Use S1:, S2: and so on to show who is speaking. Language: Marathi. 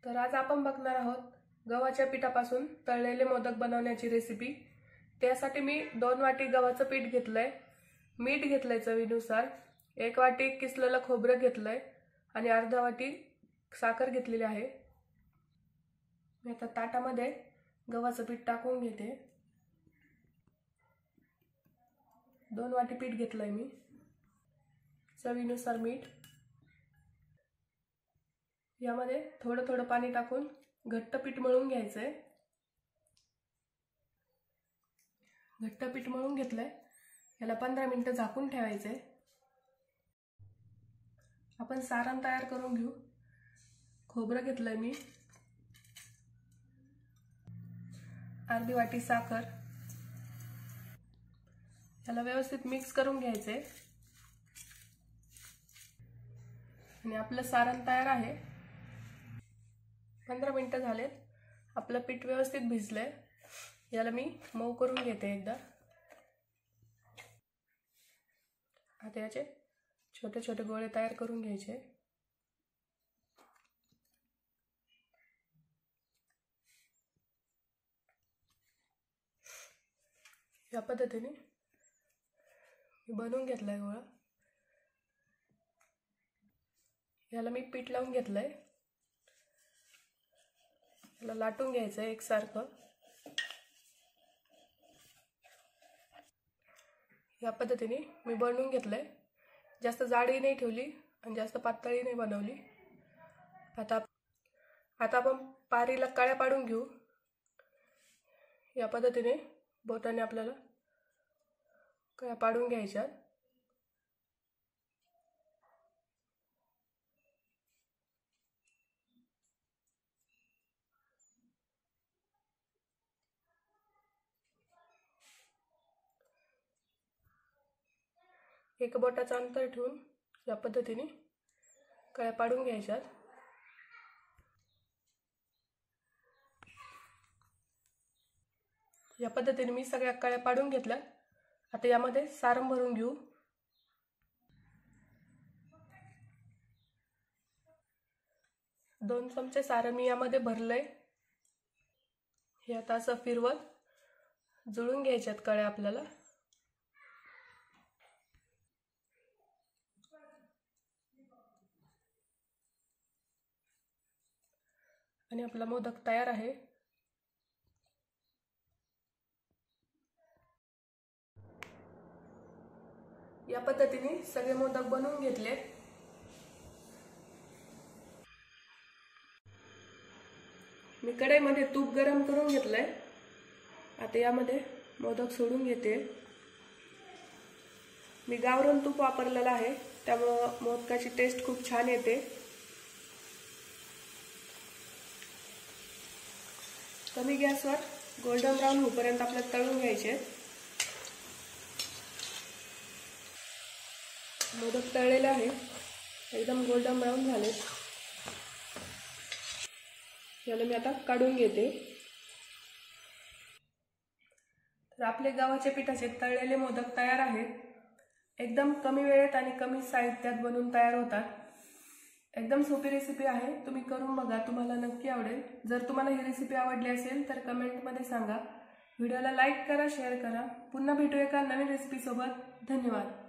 S1: तर आज आपण बघणार आहोत गव्हाच्या पिठापासून तळलेले मोदक बनवण्याची रेसिपी। त्यासाठी मी 2 वाटी गव्हाचं पीठ घेतलंय, मीठ घेतलंय चवीनुसार, 1 वाटी किसलेलं खोबरं घेतलंय आणि अर्धा वाटी साखर घेतलेली आहे। मी आता ताटामध्ये गव्हाचं पीठ टाकून घेते। 2 वाटी पीठ घेतलंय मी, चवीनुसार मीठ। यामध्ये थोडं थोडं पाणी टाकून घट्ट पीठ मळून घ्यायचंय। घट्ट पीठ मळून घेतलंय, याला 15 मिनिटं झाकून ठेवायचंय। आपण सारण तयार करून घेऊ। खोबरं घेतलंय मी, अर्धी वाटी साखर, याला व्यवस्थित मिक्स करून घ्यायचंय आणि आपलं सारण तयार आहे। 15 मिनिटं झालेत, आपलं पीठ व्यवस्थित भिजलंय। याला मी मऊ करून घेते एकदा। आता याचे छोटे छोटे गोळे तयार करून घ्यायचे। या पद्धतीने मी बनवून घेतलाय गोळा। याला मी पीठ लावून घेतलंय, याला लाटून घ्यायचंय एकसारखं। या पद्धतीने मी बनवून घेतलंय। जास्त जाडही नाही ठेवली आणि जास्त पातळही नाही बनवली। आता आपण पारीला कळ्या पाडून घेऊ। या पद्धतीने बोटाने आपल्याला कळ्या पाडून घ्यायच्या। एक बोटाचं अंतर ठेवून या पद्धतीने कळ्या पाडून घ्यायच्या। या पद्धतीने मी सगळ्या कळ्या पाडून घेतल्या। आता यामध्ये सारण भरून घेऊ। दोन चमचे सारण मी यामध्ये भरलंय। हे आता असं फिरवत जुळून घ्यायच्यात कळ्या आपल्याला। आणि आपला मोदक तयार आहे। या पद्धतीने सगळे मोदक बनवून घेतले। मी कढईमध्ये तूप गरम करून घेतलंय। आता यामध्ये मोदक सोडून घेते। मी गावरान तूप वापरलेलं आहे, त्यामुळे मोदकाची टेस्ट खूप छान येते। कमी गॅसवर गोल्डन ब्राउन होईपर्यंत आपल्याला तळून घ्यायचे। मोदक तळलेले आहे, एकदम गोल्डन ब्राउन झाले। याला मी आता काढून घेते। तर आपले गव्हाच्या पिठाचे तळलेले मोदक तयार आहेत। एकदम कमी वेळेत आणि कमी साहित्यात बनवून तयार होतात। एकदम सोपी रेसिपी आहे, तुम्ही करून बघा, तुम्हाला नक्की आवडेल। जर तुम्हाला ही रेसिपी आवडली असेल तर कमेंटमध्ये सांगा। व्हिडिओला लाईक करा, शेअर करा। पुन्हा भेटू एका नवीन रेसिपी सोबत। धन्यवाद।